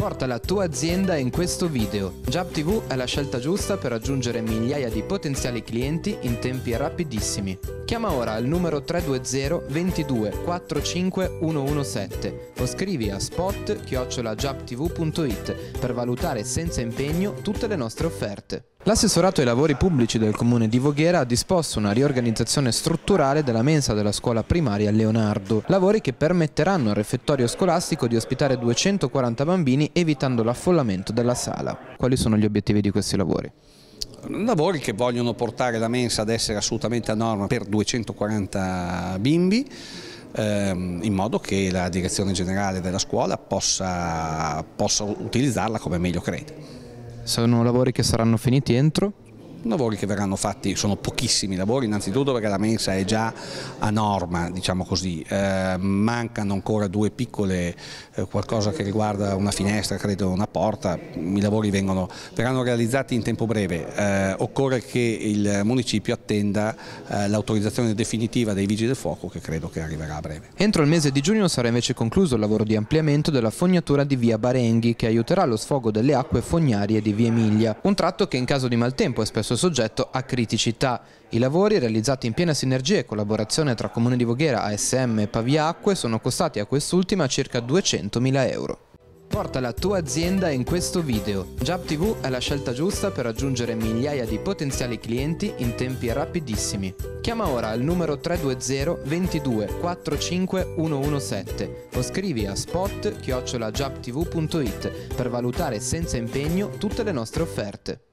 Porta la tua azienda in questo video. Jab TV è la scelta giusta per raggiungere migliaia di potenziali clienti in tempi rapidissimi. Chiama ora al numero 320 22 45 117 o scrivi a spot@jabtv.it per valutare senza impegno tutte le nostre offerte. L'assessorato ai lavori pubblici del comune di Voghera ha disposto una riorganizzazione strutturale della mensa della scuola primaria Leonardo, lavori che permetteranno al refettorio scolastico di ospitare 240 bambini evitando l'affollamento della sala. Quali sono gli obiettivi di questi lavori? Lavori che vogliono portare la mensa ad essere assolutamente a norma per 240 bimbi, in modo che la direzione generale della scuola possa utilizzarla come meglio crede. Sono lavori che saranno finiti entro? Lavori che verranno fatti, sono pochissimi lavori, innanzitutto perché la mensa è già a norma, diciamo così, mancano ancora due piccole, qualcosa che riguarda una finestra, credo una porta, i lavori verranno realizzati in tempo breve, occorre che il municipio attenda l'autorizzazione definitiva dei vigili del fuoco che credo che arriverà a breve. Entro il mese di giugno sarà invece concluso il lavoro di ampliamento della fognatura di via Barenghi che aiuterà lo sfogo delle acque fognarie di via Emilia, un tratto che in caso di maltempo è spesso soggetto a criticità. I lavori, realizzati in piena sinergia e collaborazione tra Comune di Voghera, ASM e Pavia Acque, sono costati a quest'ultima circa 200.000 euro. Porta la tua azienda in questo video. Jab TV è la scelta giusta per raggiungere migliaia di potenziali clienti in tempi rapidissimi. Chiama ora al numero 320 22 45 117 o scrivi a spot@jabtv.it per valutare senza impegno tutte le nostre offerte.